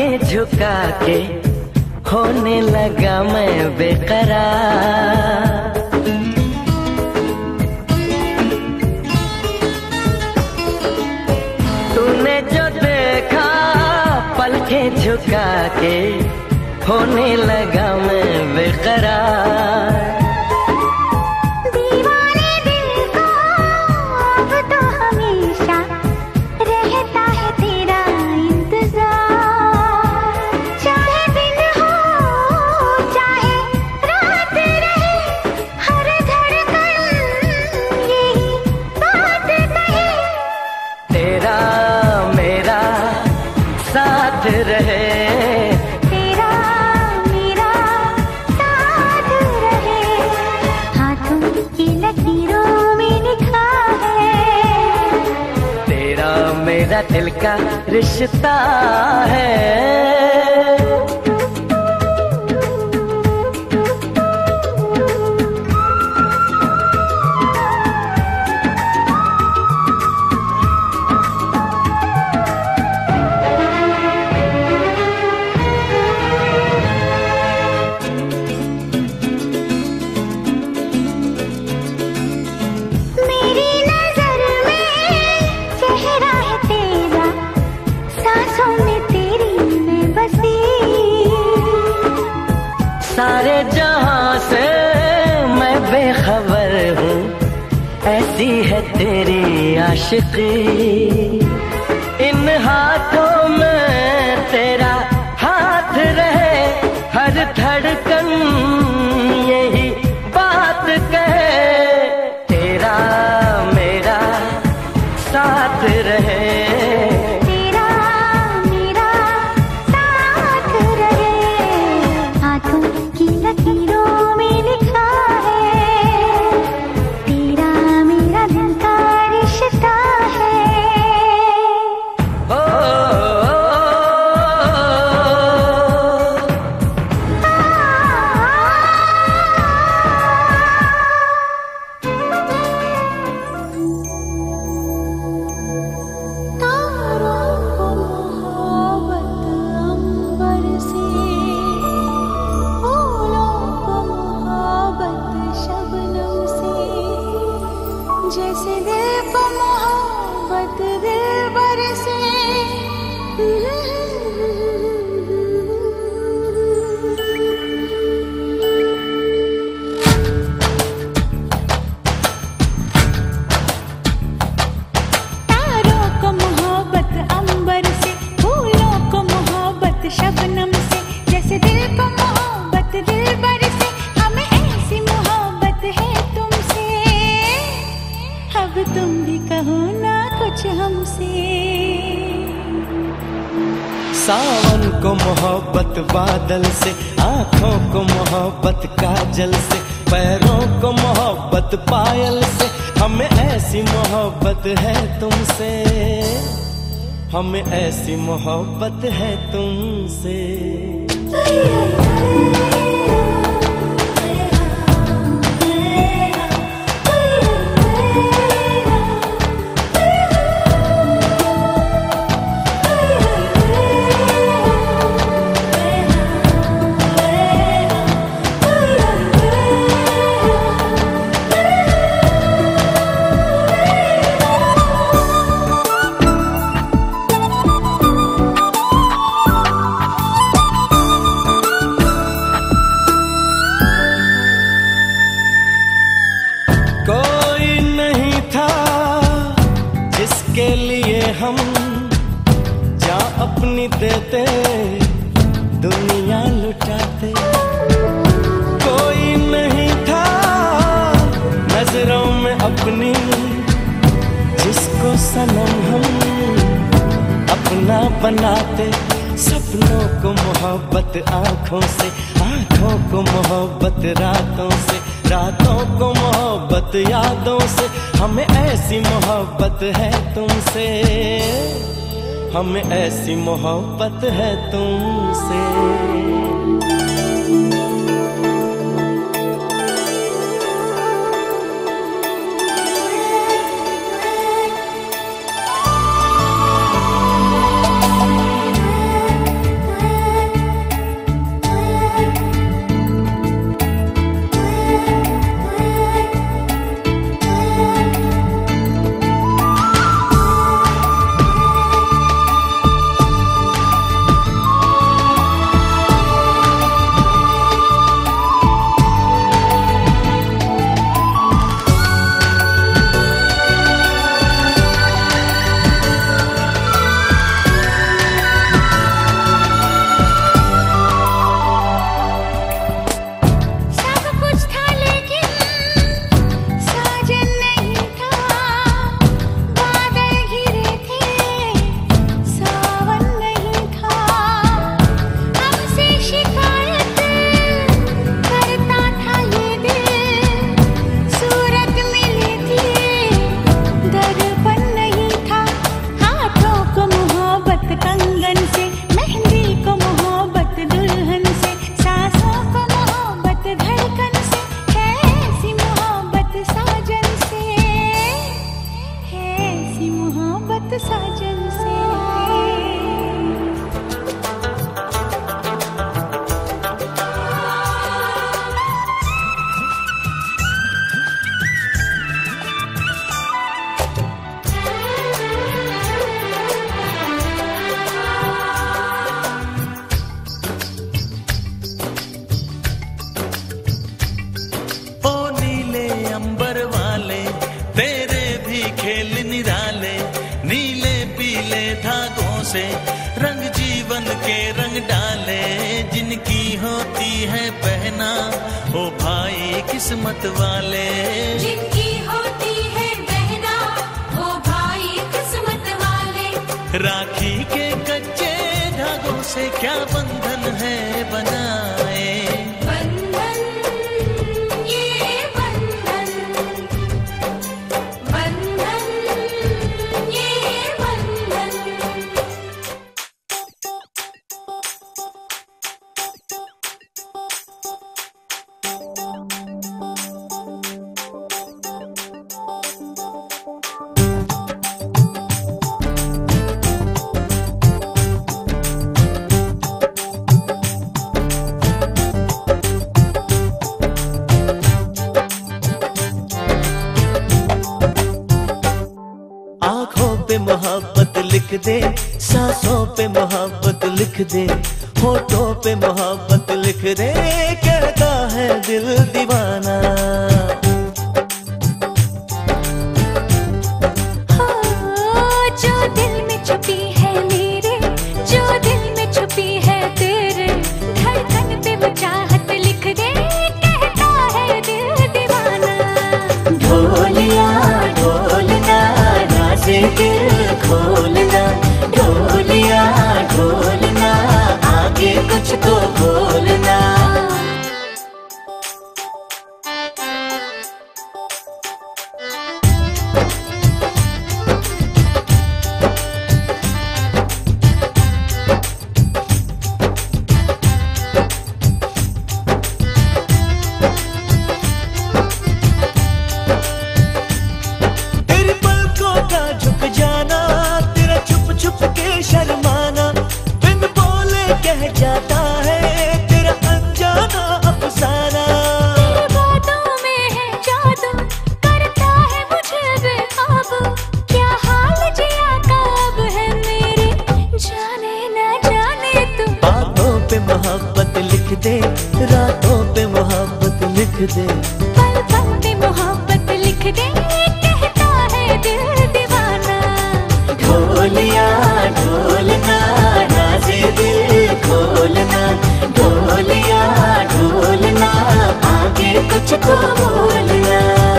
पलकें झुका के होने लगा मैं बेकरार। तूने जो देखा पलकें झुका के होने लगा मैं बेकरार। साथ रहे तेरा मेरा साथ रहे, हाथों की लकीरों में लिखा है, तेरा मेरा दिल का रिश्ता है। सारे जहां से मैं बेखबर हूँ, ऐसी है तेरी आशिकी। इन हाथों में तेरा हाथ रहे, हर धड़कन यही बात कहे, तेरा मेरा साथ रहे। जैसे दिल को मोहब्बत दिल बरसे, तारों को मोहब्बत अंबर से, फूलों को मोहब्बत शबनम से, जैसे दिल को मोहब्बत दिल बरसे, हमें ऐसी मोहब्बत है तुमसे, अब तुम भी कहो ना कुछ हमसे। सावन को मोहब्बत बादल से, आँखों को मोहब्बत काजल से, पैरों को मोहब्बत पायल से, हमें ऐसी मोहब्बत है तुमसे, हमें ऐसी मोहब्बत है तुमसे। के लिए हम जान अपनी देते, दुनिया लुटाते, कोई नहीं था नजरों में अपनी, जिसको सनम हम अपना बनाते। सपनों को मोहब्बत आँखों से, आँखों को मोहब्बत रातों से, रातों को मोहब्बत यादों से, हमें ऐसी मोहब्बत है तुमसे, हमें ऐसी मोहब्बत है तुमसे। ऐसी मोहब्बत साजन से। से रंग जीवन के रंग डाले, जिनकी होती है पहना ओ भाई किस्मत वाले, जिनकी होती है बहना ओ भाई किस्मत वाले। राखी के कच्चे धागों से क्या बंधन है बनाए, बंधन ये बंधन, बंधन ये बंधन। आँखों पे मोहब्बत लिख दे, सांसों पे मोहब्बत लिख दे, होठों पे मोहब्बत लिख दे, कहता है दिल दीवाना। जो दिल में छुपी है मेरे, जो दिल में छुपी है तेरे, धड़कन पे वो चाहत लिख दे, कहता है दिल दीवाना। ढोलिया ढोलना राज़े दिल खोलना, ढोलिया ढोलना आगे कुछ तो बोलना। तेरी पलकों का झुक जाना, तेरा छुप छुप के शर्माना, बिन बोले कह जाता है तेरा अनजाना अफसाना। तेरी बातों में है जादू, करता है मुझे बेकाबू, क्या हाल जिया का अब है मेरे, जाने ना जाने तू। बातों पे मोहब्बत लिख दे, रातों पे मोहब्बत लिख दे, पल पल पे मोहब्बत लिख दे, कहता है दिल दीवाना। ढोलिया ढोलना राज़े दिल खोलना, ढोलिया ढोलना आगे कुछ तो बोलना।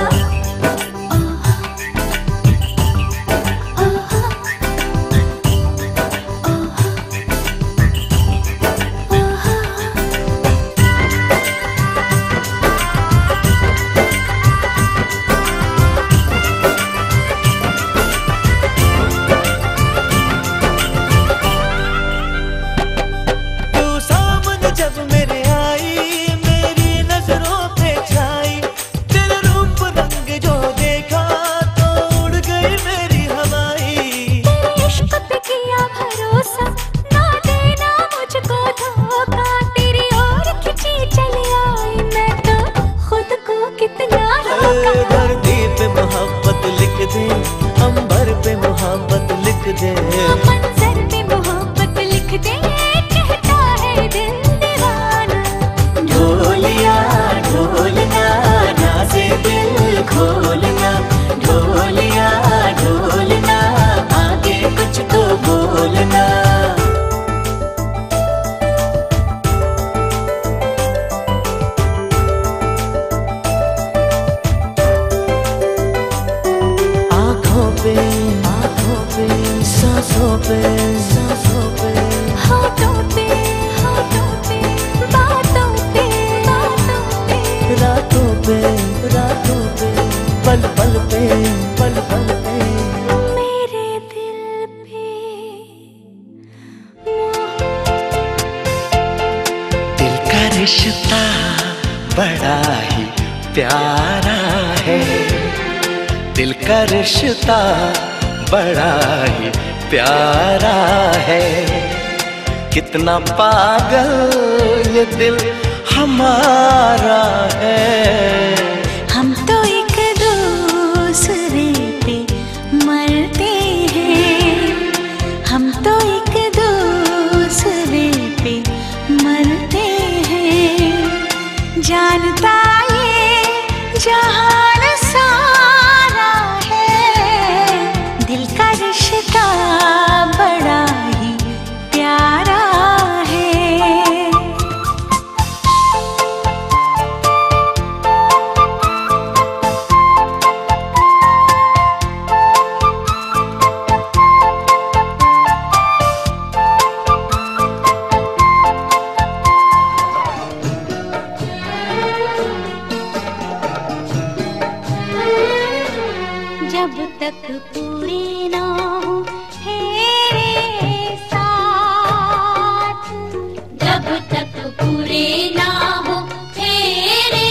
तू सामने जब मेरे आई, मेरी नजरों पे छाई, तेरा रूप रंग जो देखा तो उड़ गई मेरी हवाई। तेरे इश्क पे किया भरोसा, ना देना मुझको धोखा, तेरी ओर खिंची चली आई मैं तो खुद को कितना रोका। धरती पे मोहब्बत लिख दे, अंबर पे मोहब्बत लिख दे, मंजर पे मोहब्बत लिख दे, कहता है दिल दीवाना। ढोलिया ढोलना राज़े दिल खोलना, ढोलिया ढोलना आगे कुछ तो बोलना। आँखों पे सांसों पे सांसों पे, होठों पे बातों पे बातों पे, रातों पे पल पल पे मेरे दिल पे दिल का रिश्ता बड़ा ही प्यारा है, दिल का रिश्ता बड़ा ही प्यारा है। कितना पागल ये दिल हमारा है। हम तो एक दूसरे पे मरते हैं, हम तो एक दूसरे पे मरते हैं। जानता ये जहान सारा है, दिल का रिश्ता बड़ा ही प्यारा है। जब तक पूरे ना हो तेरे साथ, जब तक पूरे ना हो तेरे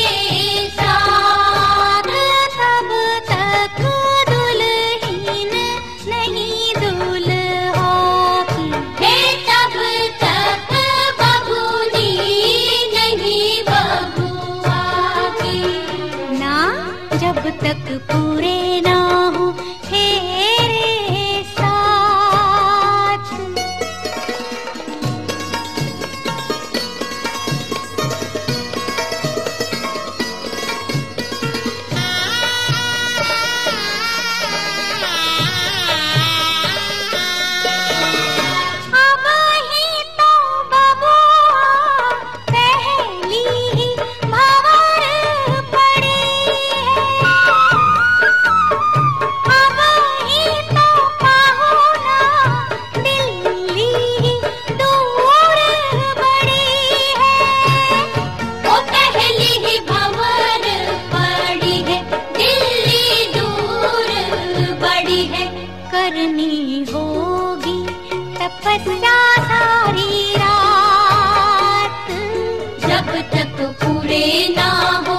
साथ, तब तक दुल्हन नहीं दुल्हा की। हे तब तक बबूनी नहीं बबुआ की। ना जब तक पूरे ना हो तेरे साथ। अब ही तो बबुआ पहली ही भंवर पड़ी है। अब ही तो पाहुना दिल्ली ही दूर बड़ी है। वो पहली ही भंवर पड़ी है, दिल्ली दूर बड़ी है। करनी होगी तपस्या सारी रात, जब तक पूरे ना